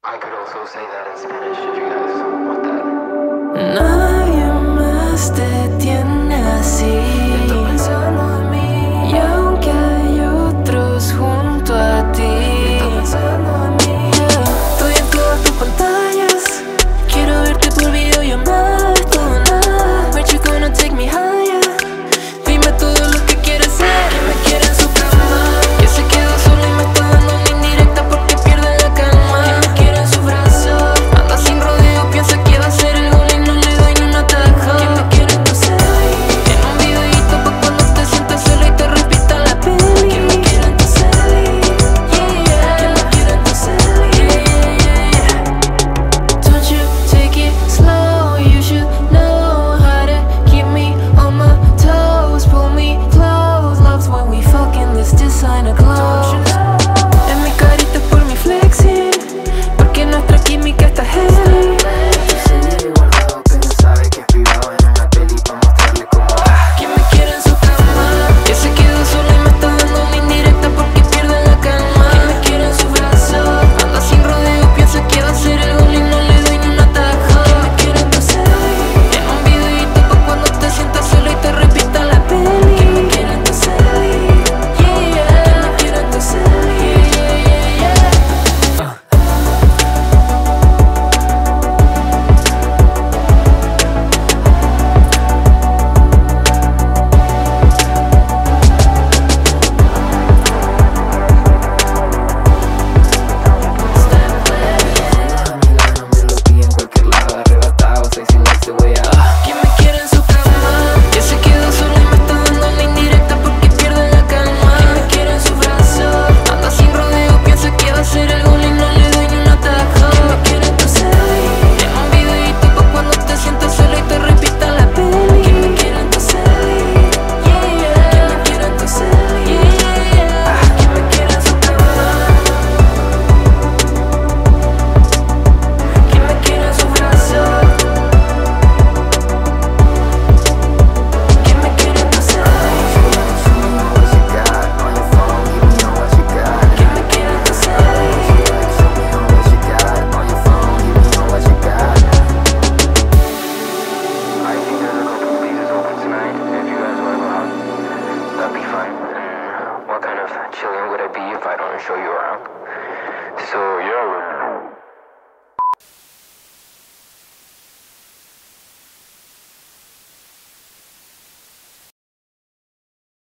I could also say that in Spanish if you guys want that. Nadie más te tiene así. Estoy pensando en mí. Y aunque hay otros junto a ti, estoy pensando en mí. Estoy en todas tus pantallas. Quiero verte por videollamada. Todo nada. But you gonna take me higher. Dime todo lo que quieres hacer. Que me quiere en su cama. Que se quedó solo y me está dando una indirecta porque pierde la calma. Que me quiere en su brazo. Anda sin rodeo, piensa que va a ser el gol y no le doy ni un atajo. Que me quiere en tu Celly. En un videíto pa' cuando te sientas solo y te repita la peli. Que me quiere en tu Celly. Yeah, yeah. Que me quiere en tu Celly. Yeah, yeah, yeah. Don't you take it slow. You should know how to keep me on my toes. Pull me close. Loves when we fucking this designer clothes. En mi carita por mi flexing. Porque nuestra química está heavy. Que me quiere en su cama. Que se quedó solo y me está dando una indirecta porque pierde la calma. Que me quiere en su brazo. Anda sin rodeo, piensa que va a ser el gol y no le doy ni un atajo. Que me quiere en tu Celly. En un videíto pa' cuando te sientas solo y te repita la peli. Que me quiere en tu Celly. Yeah, yeah. Que me quiere en tu Celly. Yeah, yeah, yeah. Que me quiere en su cama. Que se quedó solo y me está dando una indirecta porque pierde la calma. Que me quiere en su brazo. Anda sin rodeo, piensa que va a ser el gol y no le doy ni un atajo. Que me quiere en tu Celly. En un videíto pa' cuando te sientas solo y te repita la peli. Que me quiere en tu Celly. Yeah, yeah. Que me quiere en tu Celly. Yeah, yeah. Que me quiere en su cama. Que me quiere en su brazo. Que me quiere en tu Celly. Que me quiere en tu Celly. I think there's a couple places open tonight. If you guys want to go out, that'd be fine. And what kind of chilling would it be if I don't show you around? So yeah, we're